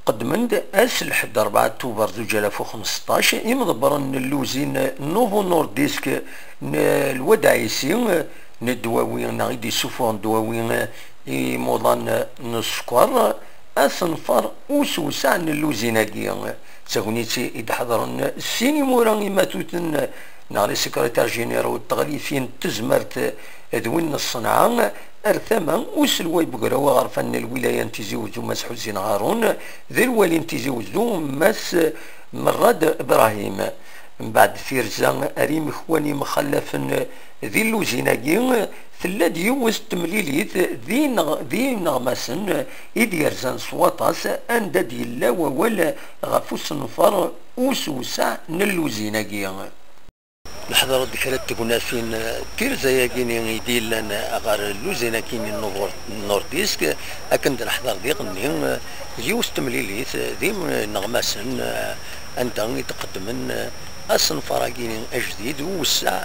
قدمند اس لحد 4 اكتوبر 2015 يمضبر اللوزين نوفو نورديسك الوداعيسي ندواوي نغيدي سوفون دواوي موضان نسكر اصنفر وسوسع اللوزيناكي تغنيتي إذا حضرن السينما راني ماتوتن نغلي سكرتير جينيرال التغليفين تزمرت ذوين الصنعاء ارثما وسلوي بقراوة غرفان الولاية تزوجو مس حسين هارون ذي الوالي تزوجو مس مراد ابراهيم من بعد فيرزا اريم اخواني مخلفن ذي اللوزيناكي ثلاث يوز تمليليت ذي نغمسن إديرزان صواتاس أندد يلا وولا غفو الصنفر وسوسع نلوزيناكي الحضارة دكالات تكون فين تيرزاياكيني يدير لنا أغار اللوزيناكيني النورديسك أكند الحضارة ديقني يوز تمليليت ذي نغمسن أنت يتقدمن الصنفراكيني أجديد ووسع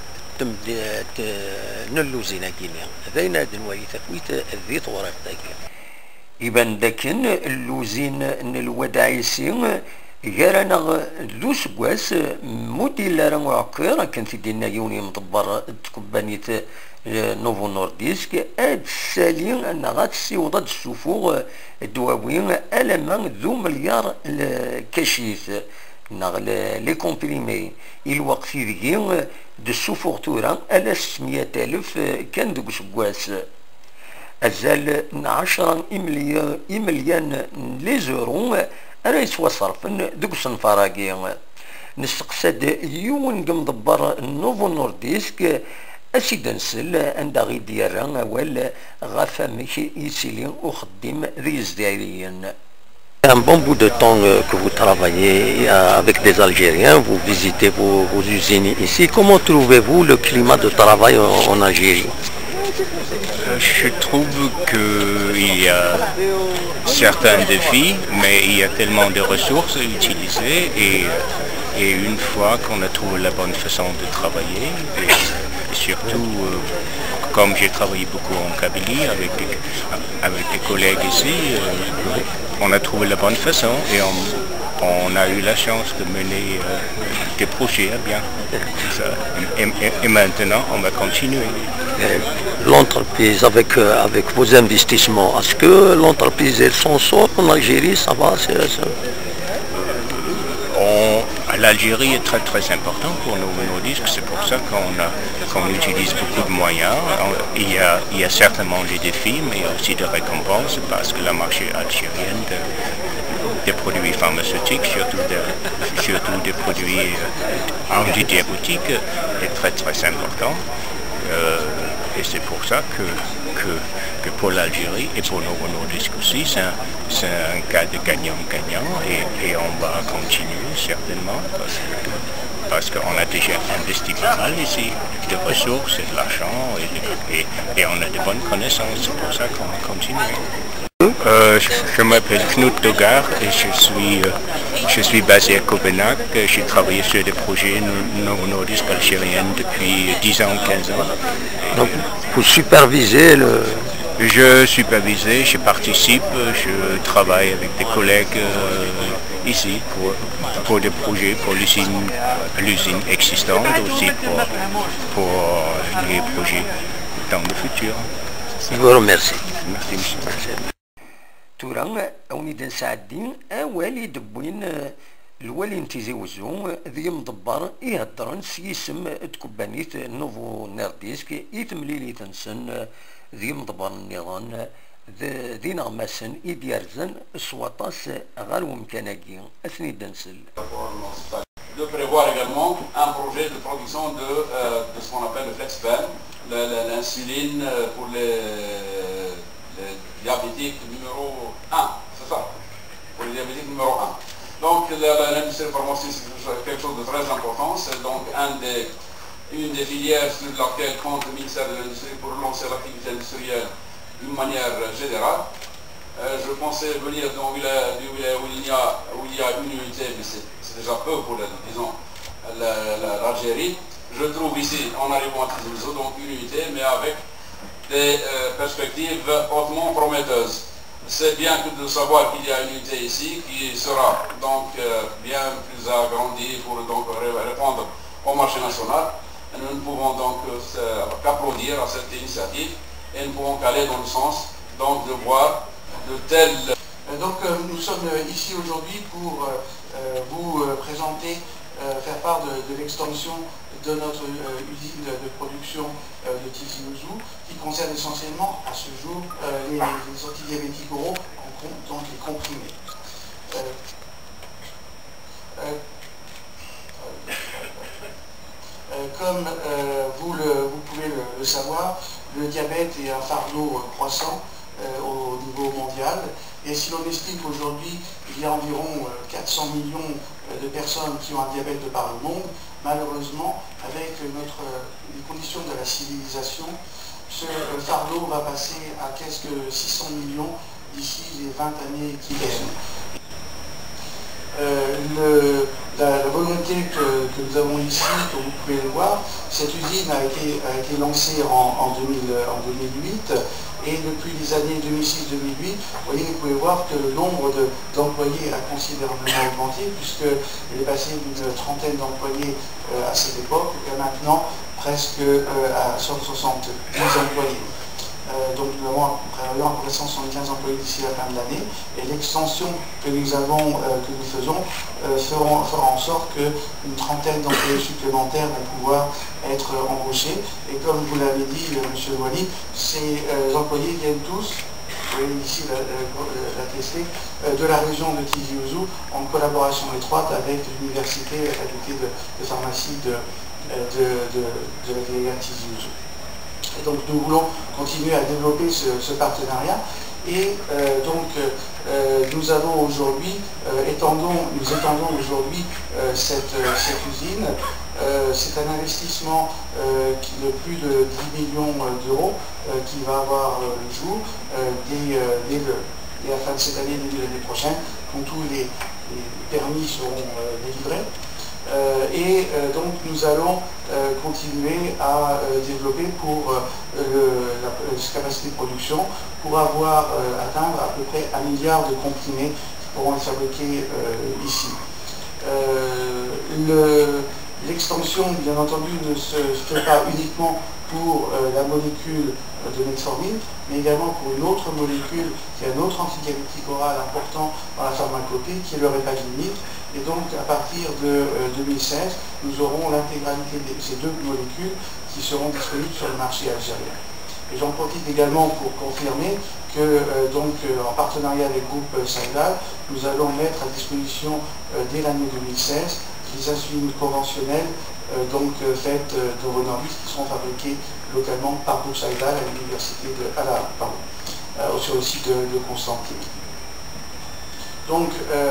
نلوزيناكيني هذا نادن وهي تفويت ذي طورات تاكي يبان داكن اللوزين الوداعيسي غيرنا ذو سكواس موديل راه عكير كانت دينا يوني مطبر تكبانيت نوفو نورديسك اد سالين ان غاتسي وضد السفوغ الدواوين الما ذو مليار كاشيث نغل لي كومبريمي الوقت ذي دو السفوغ تورا 600,000 كان دوك سكواس أزال 10 مليون لي زورو راه يتوصرفن دوك الصنفراكي نستقصد يون مدبر نوفو نورديسك أسيد نسل عند غي ديالها ولا غافا ماشي يسيلي وخدم ذي الجزائريين. Un bon bout de temps que vous travaillez avec des Algériens, vous visitez vos usines ici. Comment trouvez-vous le climat de travail en Algérie? Je trouve qu'il y a certains défis, mais il y a tellement de ressources à utiliser et une fois qu'on a trouvé la bonne façon de travailler, et surtout comme j'ai travaillé beaucoup en Kabylie avec des collègues ici, on a trouvé la bonne façon et on a eu la chance de mener des projets à bien. Et maintenant, on va continuer. L'entreprise, avec vos investissements, est-ce que l'entreprise s'en sort en Algérie? Ça va? L'Algérie est très très important pour nos disques, c'est pour ça qu'on utilise beaucoup de moyens. Il y a certainement des défis, mais il y a aussi des récompenses parce que le marché algérien des produits pharmaceutiques, surtout des produits antidiabétiques, est très très important. Et c'est pour ça que pour l'Algérie et pour nos disques aussi, c'est un cas de gagnant-gagnant et on va continuer certainement parce qu'on a déjà investi pas mal ici, de ressources et de l'argent et on a de bonnes connaissances, c'est pour ça qu'on va continuer. Je m'appelle Knut Dogar et je suis basé à Copenhague. J'ai travaillé sur des projets nordiques algériens depuis 10 ans, 15 ans. Donc vous supervisez le... Je supervise, je participe, je travaille avec des collègues ici pour des projets, pour l'usine existante, aussi pour les projets dans le futur. Je vous remercie. Merci, monsieur. تورا أوني دن سعدين أولي دبوين الوالي نتيزيوزو ذي مدبر يهدرن سيسم تكبانيت نوفو نارديسك يتمليلي تنسن ذي مدبر النظام ذي نغمسن إديارزن سواطاس غالو مكاناكي أثني دنسل. De prévoir également un projet de production de ce qu'on appelle le FlexPen, l'insuline pour les diabétiques numéro 1, c'est ça, pour les diabétiques numéro 1. Donc l'industrie pharmaceutique c'est quelque chose de très important, c'est donc une des filières sur laquelle compte le ministère de l'Industrie pour relancer l'activité industrielle d'une manière générale. Je pensais venir dans une ville où il y a une unité, mais c'est déjà peu pour l'Algérie. Je trouve ici, en arrivant à Tizi-Ouzou, donc une unité, mais avec des perspectives hautement prometteuses. C'est bien que de savoir qu'il y a une unité ici qui sera donc bien plus agrandie pour donc répondre au marché national. Et nous ne pouvons donc qu'applaudir à cette initiative et nous pouvons qu'aller dans le sens donc de voir de telles... Donc nous sommes ici aujourd'hui pour vous présenter, faire part de l'extension de notre usine de production de Tizi Ouzou, qui concerne essentiellement à ce jour les antidiabétiques oraux, donc les comprimés. Comme vous pouvez le savoir, le diabète est un fardeau croissant au niveau mondial. Et si l'on estime qu'aujourd'hui, il y a environ 400 millions de personnes qui ont un diabète de par le monde, malheureusement, avec les conditions de la civilisation, ce fardeau va passer à presque 600 millions d'ici les 20 années qui viennent. La volonté que nous avons ici, comme vous pouvez le voir, cette usine a été lancée en 2008 et depuis les années 2006-2008, vous pouvez voir que le nombre d'employés a considérablement augmenté puisqu'il est passé d'une trentaine d'employés à cette époque et maintenant presque à 170 employés. Donc nous avons à peu près 175 employés d'ici la fin de l'année et l'extension que nous faisons fera en sorte qu'une trentaine d'employés supplémentaires vont pouvoir être embauchés. Et comme vous l'avez dit, M. Wali, ces employés viennent tous, vous voyez ici l'attesté, de la région de Tizi Ouzou en collaboration étroite avec l'université, la faculté de pharmacie de la Vieille Tizi Ouzou. Et donc nous voulons continuer à développer ce partenariat et nous avons aujourd'hui, nous étendons aujourd'hui cette usine. C'est un investissement de plus de 10 millions d'euros qui va avoir le jour dès la fin de cette année, début de l'année prochaine, quand tous les permis seront délivrés. Donc nous allons continuer à développer pour la capacité de production pour atteindre à peu près 1 milliard de comprimés qui pourront être fabriqués ici. L'extension, bien entendu, ne se fait pas uniquement pour la molécule de metformine, mais également pour une autre molécule qui est un autre antidiabétique oral important dans la pharmacopée, qui est le répaginide. Et donc, à partir de 2016, nous aurons l'intégralité de ces deux molécules qui seront disponibles sur le marché algérien. Et j'en profite également pour confirmer que, en partenariat avec le groupe Saïdal, nous allons mettre à disposition dès l'année 2016 les insulines conventionnelles faites de Renordis qui seront fabriquées localement par Groupe Saïdal à l'université sur le site de Constantine. Donc,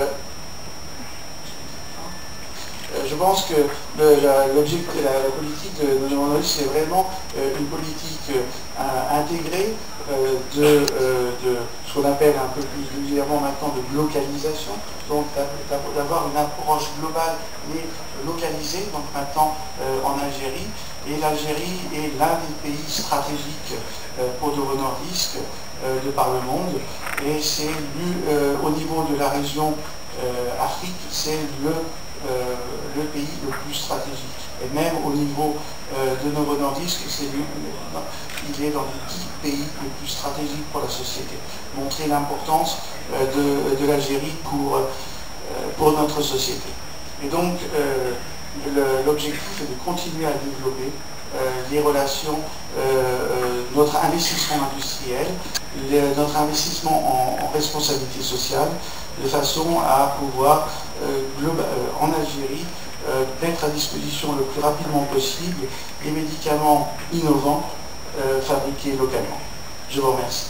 je pense que la politique de Renordis, c'est vraiment une politique intégrée de ce qu'on appelle un peu plus vulgairement maintenant de localisation, donc d'avoir une approche globale mais localisée, donc maintenant en Algérie. Et l'Algérie est l'un des pays stratégiques pour de Renordis de par le monde, et c'est au niveau de la région Afrique, c'est le pays le plus stratégique. Et même au niveau de Novo Nordisk, il est dans les 10 pays les plus stratégiques pour la société. Montrer l'importance de l'Algérie pour notre société. Et donc, l'objectif est de continuer à développer les relations, notre investissement industriel, notre investissement en responsabilité sociale, de façon à pouvoir, en Algérie, mettre à disposition le plus rapidement possible des médicaments innovants fabriqués localement. Je vous remercie.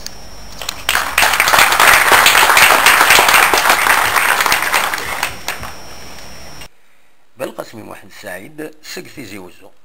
بالقاسم محمد سعيد سقف تيزي وزو.